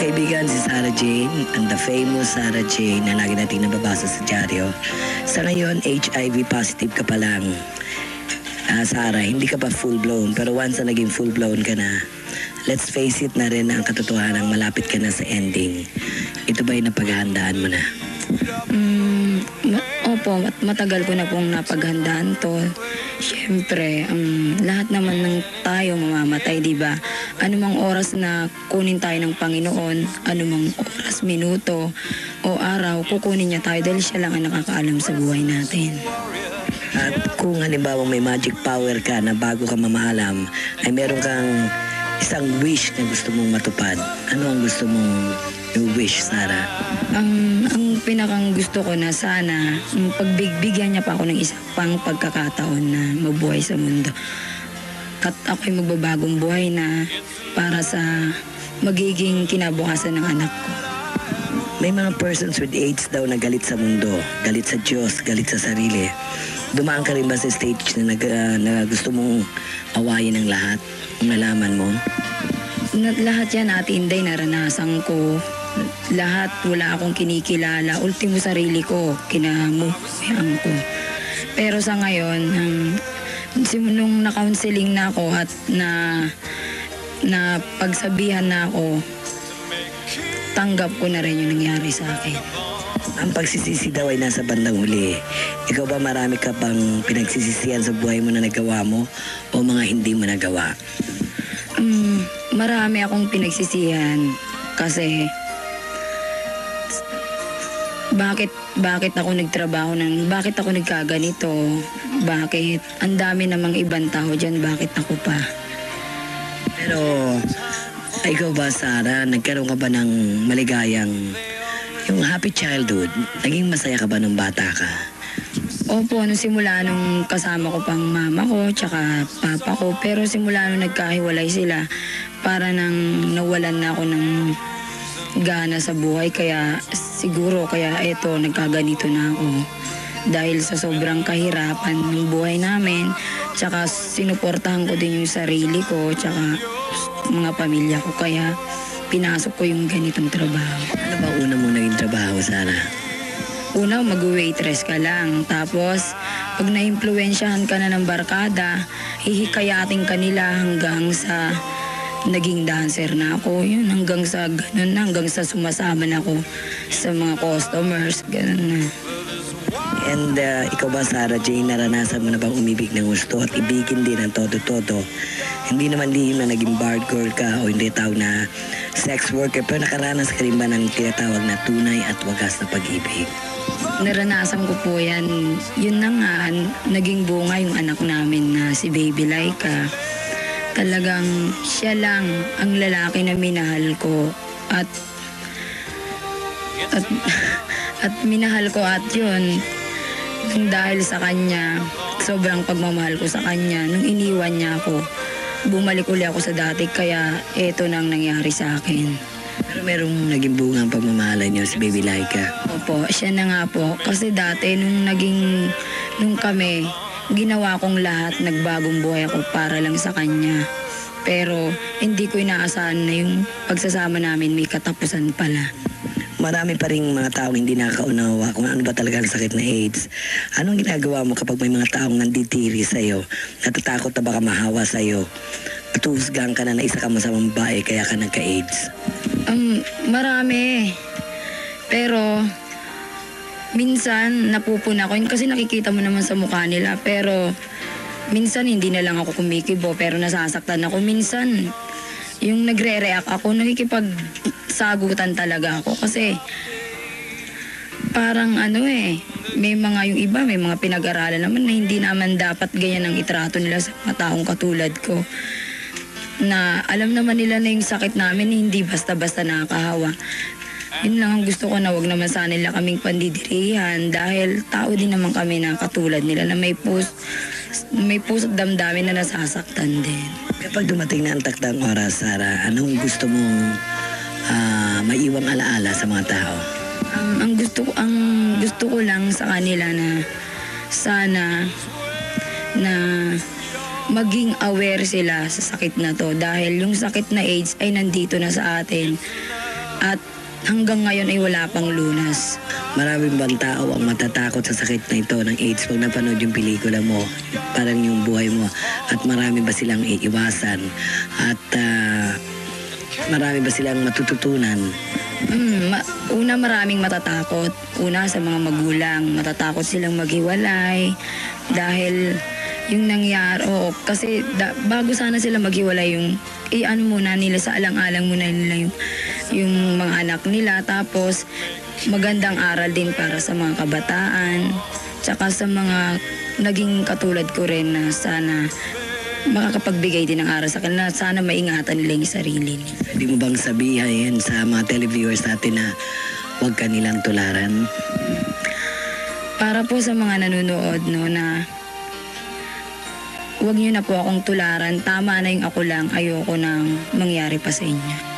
kaibigan, si Sarah Jane, and the famous Sarah Jane na lagi nating nababasa sa dyaryo. Sa ngayon, HIV positive ka pa lang. Sarah, hindi ka pa full-blown, pero once na naging full-blown ka na, let's face it na rin ang katotohanan, malapit ka na sa ending. Ito ba'y napaghahandaan mo na? Opo, matagal ko na pong napaghandaan to. Siyempre, lahat naman ng tayo mamamatay, di ba? Anumang oras na kunin tayo ng Panginoon, anumang oras, minuto o araw, kukunin niya tayo dahil siya lang ang nakakaalam sa buhay natin. At kung halimbawa may magic power ka na bago ka mamaalam, ay meron kang isang wish na gusto mong matupad. Ano ang gusto mong wish, Sarah? Ang pinakang gusto ko na sana, pagbigyan niya pa ako ng isang pang pagkakataon na mabuhay sa mundo. At ako'y magbabagong buhay na para sa magiging kinabukasan ng anak ko. May mga persons with AIDS daw na galit sa mundo, galit sa Diyos, galit sa sarili. Dumaan ka rin ba sa stage na gusto mong awayin ng lahat? Nalaman mo? Lahat yan, Ate Inday, naranasan ko. Lahat, wala akong kinikilala. Ultimo sarili ko, kinamuhian ko. Pero sa ngayon, nung na-counseling na ako at na pagsabihan na ako, tanggap ko na rin yung nangyari sa akin. Ang pagsisisi daw ay nasa bandang huli. Ikaw ba marami ka bang pinagsisisihan sa buhay mo na nagawa mo o mga hindi mo nagawa? Marami akong pinagsisihan kasi bakit ako nagtrabaho bakit ako nagkaganito, bakit ang dami namang ibang tao dyan, bakit ako pa? Pero ikaw ba, Sarah, nagkaroon ka ba ng maligayang yung happy childhood? Naging masaya ka ba nung bata ka? Opo, simula nung kasama ko pang mama ko tsaka papa ko, pero simula nung nagkahiwalay sila, para nang nawalan na ako ng gana sa buhay, kaya eto, nagkaganito na ako. Dahil sa sobrang kahirapan ng buhay namin, tsaka sinuportahan ko din yung sarili ko, tsaka mga pamilya ko, kaya pinasok ko yung ganitong trabaho. Ano ba una mong naging trabaho, Sarah? Una, mag-waitress ka lang. Tapos, pag na-impluensyahan ka na ng barkada, hihikayatin ka nila hanggang sa naging dancer na ako. Yun, hanggang sa ganun na, hanggang sa sumasama na ako sa mga customers, ganun na. And ikaw ba, Sarah Jane, naranasan mo na bang umibig ng gusto at ibigin din ang todo-todo? Hindi naman lihim na naging bar girl ka o hindi tawag na sex worker, pero nakaranas ka rin ba ng tinatawag na tunay at wagas na pag-ibig? Naranasan ko po yan. Yun na nga, naging bunga yung anak namin na si Baby Laika. Talagang siya lang ang lalaki na minahal ko at minahal ko, at yun, dahil sa kanya, sobrang pagmamahal ko sa kanya, nung iniwan niya ako, bumalik uli ako sa dati, kaya eto nang nangyari sa akin. Pero merong naging bunga ang pagmamahalan niyo si Baby Laika? Opo, siya na nga po. Kasi dati nung kami, ginawa kong lahat, nagbagong buhay ako para lang sa kanya. Pero hindi ko inaasahan na yung pagsasama namin may katapusan pala. Marami pa ring mga taong hindi nakakaunawa kung ano ba talaga ang sakit na AIDS. Anong ginagawa mo kapag may mga taong nanditiri sa'yo? Natatakot na baka mahawa sa'yo? At husgang ka na isa ka masamang babae kaya ka nagka-AIDS? Marami. Pero minsan napupuna ko yun kasi nakikita mo naman sa mukha nila. Pero minsan hindi na lang ako kumikibo pero nasasaktan ako. Minsan yung nagre-react ako, nakikipagsagutan talaga ako kasi parang may mga yung iba, may mga pinag-aralan naman na hindi naman dapat ganyan ang itrato nila sa mga taong katulad ko. Na alam naman nila na yung sakit namin hindi basta-basta nakakahawa. Yun lang ang gusto ko, na wag naman sana nila kaming pandidirihan dahil tao din naman kami na katulad nila na may puso't damdamin na nasasaktan din. Kapag dumating na ang takdang oras, Sarah, anong gusto mong maiwang alaala sa mga tao? Ang gusto ko lang sa kanila na sana na maging aware sila sa sakit na to, dahil yung sakit na AIDS ay nandito na sa atin At hanggang ngayon ay wala pang lunas. Maraming bang tao ang matatakot sa sakit na ito ng AIDS pag napanood yung pelikula mo, parang yung buhay mo, at marami ba silang iiwasan? At marami ba silang matututunan? Una, maraming matatakot. Una, sa mga magulang, matatakot silang maghiwalay dahil yung nangyari, kasi bago sana sila maghiwalay, yung muna nila, sa alang-alang muna nila yung mga anak nila, tapos magandang aral din para sa mga kabataan, tsaka sa mga naging katulad ko rin na sana makakapagbigay din ng aral sa kanila, sana maingatan nila yung sarili nila. Pwede mo bang sabihin sa mga televiewers natin na huwag ka nilang tularan? Para po sa mga nanonood, no, na huwag niyo na po akong tularan, tama na yung ako lang, ayoko nang mangyari pa sa inyo.